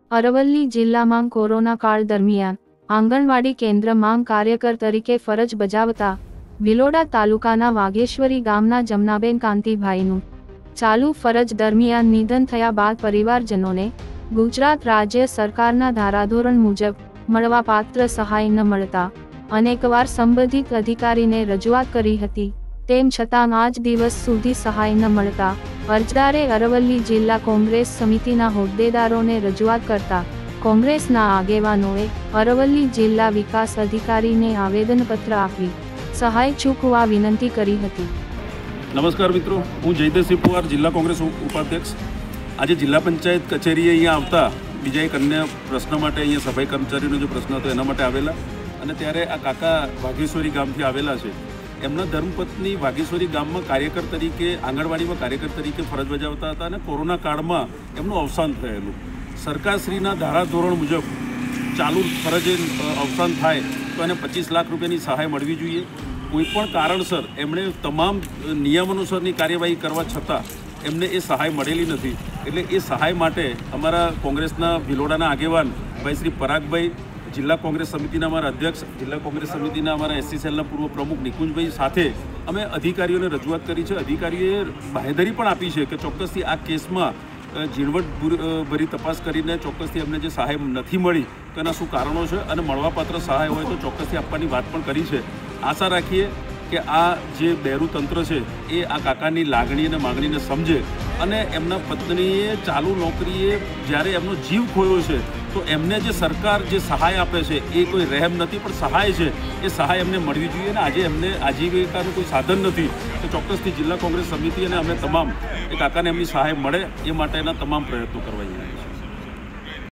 અરવલ્લી જિલ્લામાં કોરોના કાળ દરમિયાન આંગણવાડી કેન્દ્રમાં કાર્યકર તરીકે ફરજ બજાવતા ભિલોડા તાલુકાના વાઘેશ્વરી ગામના જમનાબેન કાંતિભાઈનું ચાલુ ફરજ દરમિયાન નિધન થયા બાદ પરિવારજનોને ગુજરાત રાજ્ય સરકારના ધારાધોરણ મુજબ મળવાપાત્ર સહાય ન મળતા અનેકવાર સંબંધિત અધિકારીને રજૂઆત કરી હતી, તેમ છતાં આજ દિવસ સુધી સહાય ન મળતા અરજદારે અરવલ્લી જિલ્લા કોંગ્રેસ સમિતિના હોદ્દેદારોને રજૂઆત કરતા કોંગ્રેસના આગેવાનોએ અરવલ્લી જિલ્લા વિકાસ અધિકારીને આવેદનપત્ર આપી સહાય ચૂકવવા વિનંતી કરી હતી। નમસ્કાર મિત્રો, હું જયદેવસિંહ પુવાર, જિલ્લા કોંગ્રેસ ઉપાધ્યક્ષ। આજે જિલ્લા પંચાયત કચેરીએ અહીંયા આવતા બીજા એક અન્ય પ્રશ્ન માટે, અહીંયા સફાઈ કર્મચારીનો જે પ્રશ્ન હતો એના માટે આવેલા, અને ત્યારે આ કાકા વાઘેશ્વરી ગામથી આવેલા છે। એમના ધર્મપત્ની વાઘેશ્વરી ગામમાં કાર્યકર તરીકે, આંગણવાડીમાં કાર્યકર તરીકે ફરજ બજાવતા હતા અને કોરોના કાળમાં એમનું અવસાન થયેલું। સરકારશ્રીના ધારાધોરણ મુજબ ચાલુ ફરજે અવસાન થાય તો એને 25 લાખ રૂપિયાની સહાય મળવી જોઈએ। કોઈપણ કારણસર એમણે તમામ નિયમાનુસારની કાર્યવાહી કરવા છતાં એમને એ સહાય મળેલી નથી। એટલે એ સહાય માટે અમારા કોંગ્રેસના ભિલોડાના આગેવાન ભાઈ શ્રી પરાગભાઈ, જિલ્લા કોંગ્રેસ સમિતિના અમારા અધ્યક્ષ, જિલ્લા કોંગ્રેસ સમિતિના અમારા એસસી સેલના પૂર્વ પ્રમુખ નિકુંજભાઈ સાથે અમે અધિકારીઓને રજૂઆત કરી છે। અધિકારીઓએ બાહેધરી પણ આપી છે કે ચોક્કસથી આ કેસમાં ઝીણવટભરી તપાસ કરીને ચોક્કસથી અમને જે સહાય નથી મળી તો એના શું કારણો છે અને મળવાપાત્ર સહાય હોય તો ચોક્કસથી આપવાની વાત પણ કરી છે। આશા રાખીએ કે આ જે બેરું તંત્ર છે એ આ કાકાની લાગણી અને માગણીને સમજે અને એમના પત્નીએ ચાલુ નોકરીએ જ્યારે એમનો જીવ ખોયો છે તો એમને જે સરકાર જે સહાય આપે છે એ કોઈ રહેમ નથી પણ સહાય છે, એ સહાય એમને મળવી જોઈએ। અને આજે એમને આજીવિકાનું કોઈ સાધન નથી તો ચોક્કસથી જિલ્લા કોંગ્રેસ સમિતિ અને અમે તમામ એ કાકાને એમની સહાય મળે એ માટેના તમામ પ્રયત્નો કરવા જઈએ છીએ।